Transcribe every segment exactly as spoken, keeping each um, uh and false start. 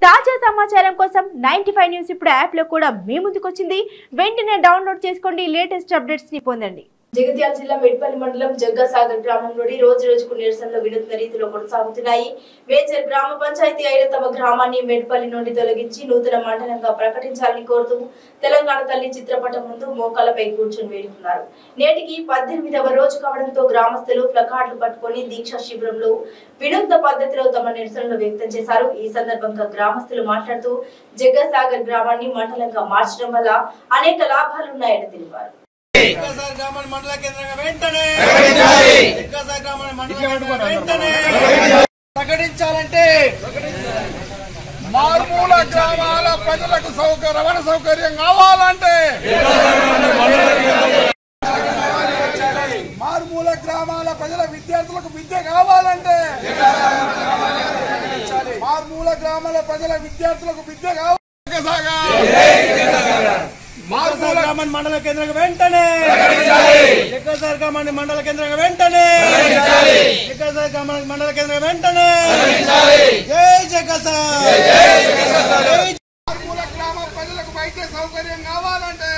తాజా సమాచారం కోసం నైన్టీ ఫైవ్ న్యూస్ ఇప్పుడు యాప్ లో కూడా మీ ముందుకు వచ్చింది. వెంటనే డౌన్లోడ్ చేసుకోండి, లేటెస్ట్ అప్డేట్స్ ని పొందండి. జగిత్యాల జిల్లా మెట్పల్లి మండలం జగ్గాసాగర్ గ్రామంలోని రోజు రోజుకు నిరసనలు వినూత్న రీతిలో కొనసాగుతున్నాయి. మేజర్ గ్రామ పంచాయతీ అయిన తమ గ్రామాన్ని మెట్పల్లి నుండి తొలగించి నూతన మండలంగా ప్రకటించాలని కోరుతూ తెలంగాణ తల్లి చిత్రపటం ముందు మోకాలపై కూర్చొని వేడుకున్నారు. నేటికి పద్దెనిమిదవ రోజు కావడంతో గ్రామస్తులు ప్లకార్డులు పట్టుకుని దీక్షా శిబిరంలో వినూత్న పద్ధతిలో తమ నిరసనలు వ్యక్తం చేశారు. ఈ సందర్భంగా గ్రామస్తులు మాట్లాడుతూ జగ్గాసాగర్ గ్రామాన్ని మండలంగా మార్చడం వల్ల అనేక లాభాలున్నాయని తెలిపారు. జగ్గాసాగర్ గ్రామాన్ని మండల కేంద్రంగా వెంటనే జగ్గాసాగర్ గ్రామాన్ని మండల కేంద్రంగా వెంటనే ప్రకటించాలంటే మారుమూల గ్రామాల ప్రజలకు సౌకర్య రవాణా సౌకర్యం కావాలంటే మారుమూల గ్రామాల ప్రజల విద్యార్థులకు విద్య కావాలంటే మారుమూల గ్రామాల ప్రజల విద్యార్థులకు విద్య కావాలి. మారుమూల గ్రామాన్ని మండల కేంద్రంగా వెంటనే జగ్గాసాగర్ గ్రామాన్ని మండల కేంద్రంగా వెంటనే జగ్గాసాగర్ గ్రామాన్ని మండల కేంద్రంగా వెంటనే జై జగ్గాసాగర్. మారుమూల గ్రామ ప్రజలకు వైద్య సౌకర్యం కావాలంటే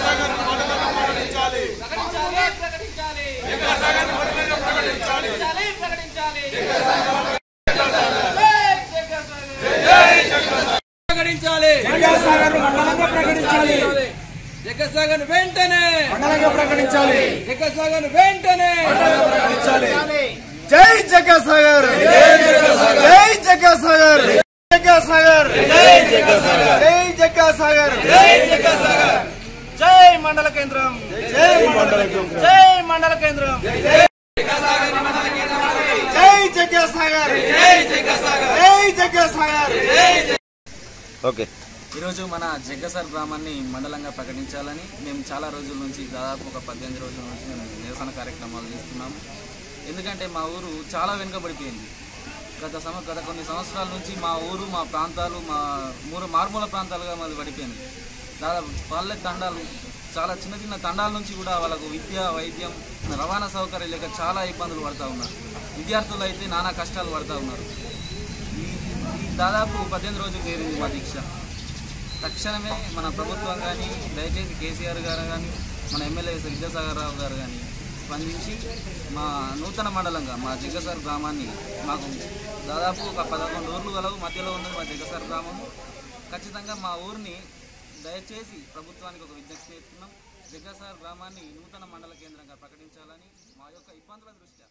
ప్రకటించాలి, జగ్గాసాగర్ మండలంగా ప్రకటించాలి, జగ్గాసాగర్ వెంటనే మండలంగా ప్రకటించాలి, జగ్గాసాగర్ వెంటనే మండలంగా ప్రకటించాలి. జై జగ్గాసాగర్, జై జగ్గాసాగర్, జగ్గాసాగర్, జై జగ్గాసాగర్, జై జగ్గాసాగర్, జై జగ్గాసాగర్, జై మండల కేంద్రం, జై మండల కేంద్రం, జై మండల కేంద్రం, జై జగ్గాసాగర్ మండల కేంద్రం, జై జగ్గాసాగర్, జై జగ్గాసాగర్, జై జగ్గాసాగర్. ఓకే, ఈరోజు మన జగ్గాసాగర్ గ్రామాన్ని మండలంగా ప్రకటించాలని మేము చాలా రోజుల నుంచి దాదాపు ఒక పద్దెనిమిది రోజుల నుంచి మేము నిరసన కార్యక్రమాలు చేస్తున్నాము. ఎందుకంటే మా ఊరు చాలా వెనుకబడిపోయింది. గత సమ గత కొన్ని సంవత్సరాల నుంచి మా ఊరు మా ప్రాంతాలు మా మూడు మారుమూల ప్రాంతాలుగా మాది పడిపోయింది. దాదాపు పల్లె తండాలు చాలా చిన్న చిన్న తండాల నుంచి కూడా వాళ్ళకు విద్య వైద్యం రవాణా సౌకర్యం లేక చాలా ఇబ్బందులు పడుతూ ఉన్నారు. విద్యార్థులు అయితే నానా కష్టాలు పడుతూ ఉన్నారు. దాదాపు పద్దెనిమిది రోజులు చేరింది మా దీక్ష. తక్షణమే మన ప్రభుత్వం కానీ దయచేసి కేసీఆర్ గారు కానీ మన ఎమ్మెల్యే విద్యాసాగర్ రావు గారు కానీ స్పందించి మా నూతన మండలంగా మా జగ్గాసాగర్ గ్రామాన్ని మాకు దాదాపు ఒక పదకొండు ఊర్లు గలవు మధ్యలో ఉన్నది మా జగ్గాసాగర్ గ్రామము. ఖచ్చితంగా మా ఊరిని దయచేసి ప్రభుత్వానికి ఒక విజ్ఞప్తి చేస్తున్నాం. జగ్గాసాగర్ గ్రామాన్ని నూతన మండల కేంద్రంగా ప్రకటించాలని మా యొక్క ఇబ్బందుల దృష్ట్యా